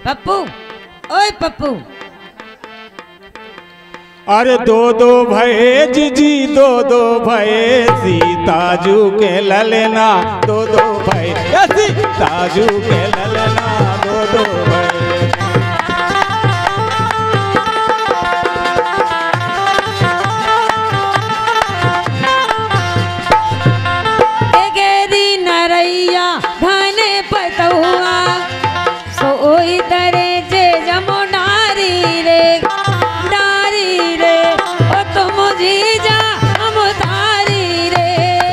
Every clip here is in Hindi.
पप्पू, ओए पप्पू। अरे दो दो भये जीजी दो दो भये सीताजू के ललना दो दो भये सीताजू के ललना दो दो भये। गेरी नरैया घने पतुआ सोई दरे जे जमो डारी रे डारी रे ओ तुम जीजा हम तारी रे।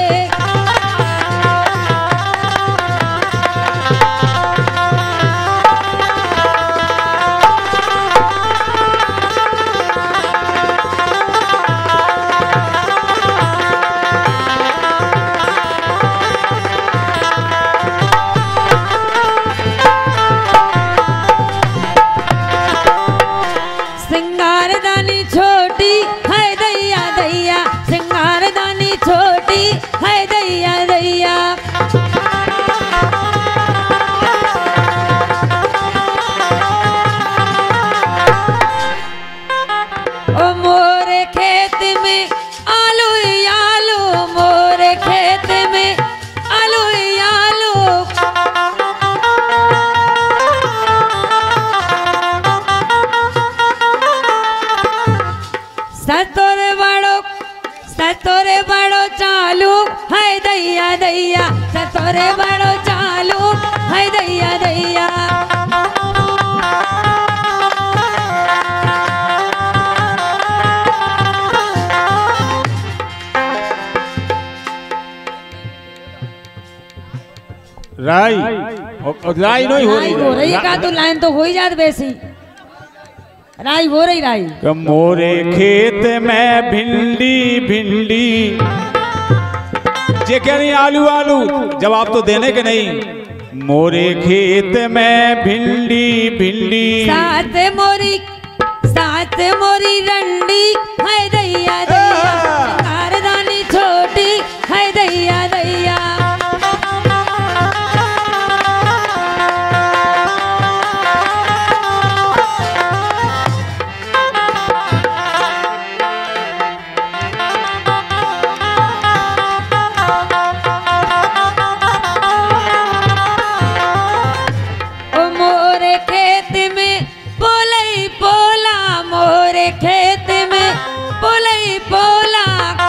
सिंगारदानी छोटी है दैया दैया, सिंगारदानी छोटी है दैया दैया। ओ मोरे खेत में आलू ही आलू, मोरे खेत में आलू ही आलू। सतोरे बड़ो चालू है दैया दैया, सतोरे बड़ो चालू है दैया दैया। राई राई नहीं हो रही का तो लाइन तो हो ही जात वैसी राई हो रही राई। मोरे खेत में भिंडी भिंडी जे कह रही आलू आलू, जवाब तो देने के नहीं। मोरे खेत में भिंडी भिंडी साथ मोरी रंडी है दैया दैया, सिंगारदानी छोटी है दैया दैया। खेत में पोलई पोला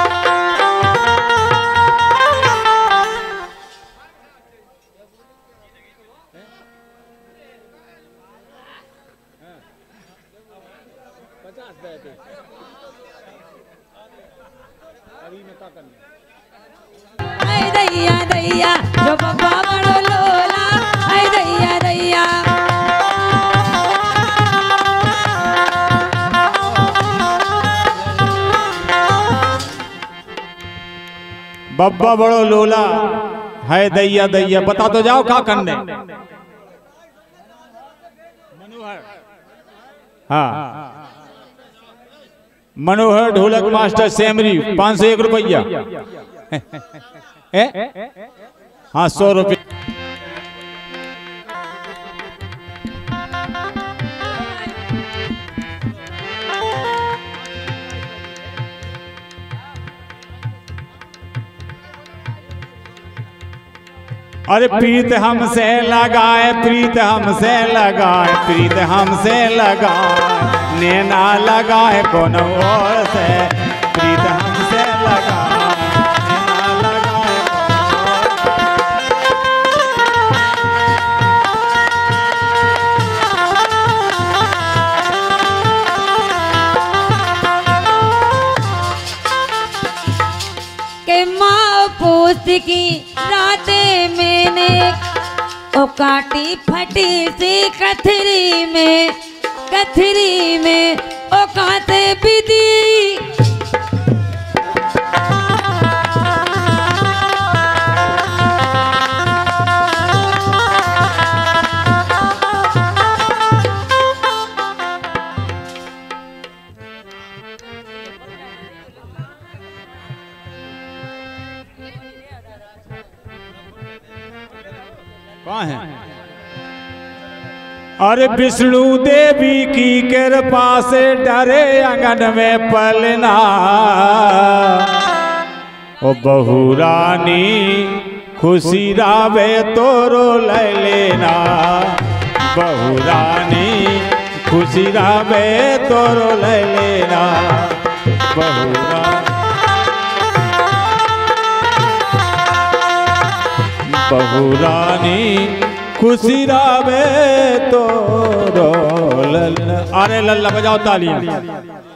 आई दैया दैया जो बाबा बड़ो लोला आई दैया दैया। बब्बा बड़ो लोला है दैया दैया, बता तो जाओ क्या करने। हाँ मनोहर ढोलक मास्टर सेमरी 501 रुपया। हाँ 100 रुपये। अरे प्रीत हमसे लगाए प्रीत हमसे लगाए प्रीत हमसे लगाए नैना लगाए कौन और से प्रीत हमसे लगाए नैना लगाए। के माँ पूछ की रातें मैंने ओ काटी फटी सी कथरी में ओ काते बिदी। कहाँ है? अरे विष्णु देवी की कृपा से डरे आंगन में पलना, ओ बहू रानी खुशी रावे तोरो ले लेना, बहू रानी खुशी रावे तोरो ले लेना, बहू रानी खुशी रावे तोरो ले लेना। अरे लल्ला बजाओ तालियां।